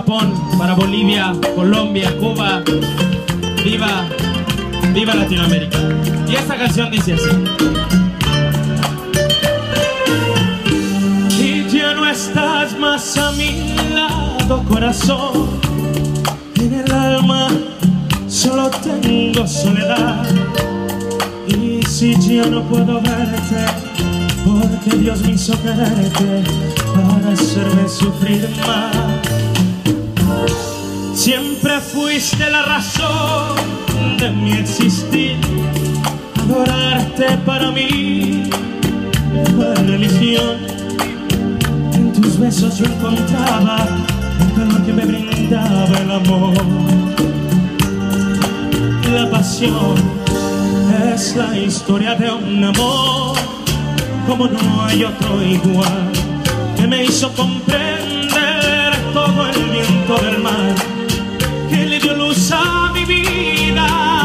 Japón, para Bolivia, Colombia, Cuba. Viva, viva Latinoamérica. Y esta canción dice así. Y ya no estás más a mi lado, corazón. En el alma solo tengo soledad. Y si ya no puedo verte, porque Dios me hizo quererte para hacerme sufrir más. Siempre fuiste la razón de mi existir. Adorarte para mí fue religión. En tus besos yo encontraba el calor que me brindaba el amor. La pasión es la historia de un amor como no hay otro igual, que me hizo comprender todo el viento del mar, que le dio luz a mi vida,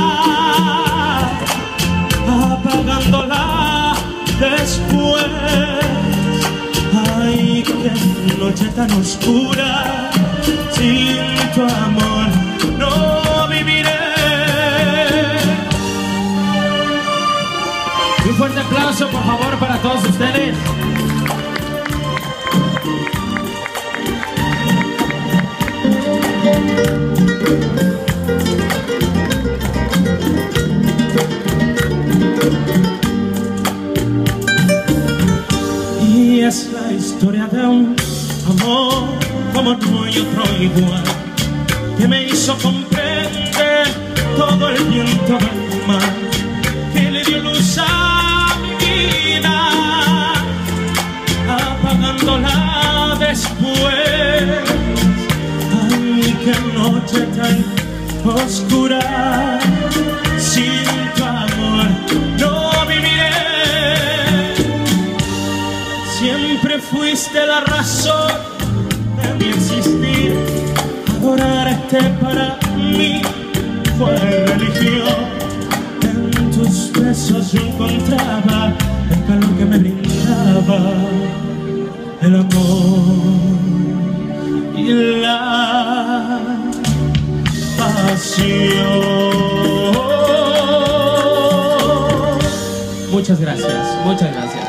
apagándola después. Ay, qué noche tan oscura, sin tu amor no viviré. Un fuerte aplauso, por favor, para todos ustedes. Y es la historia de un amor como no hay otro igual, que me hizo comprender todo el viento del mar, que le dio luz a mi vida, apagándola después. Ay, qué noche tan oscura, sin tu amor no viviré. Siempre fuiste la razón de mi existir. Adorarte para mí fue religión. En tus besos yo encontraba el calor que me brindaba el amor y la pasión. Muchas gracias, muchas gracias.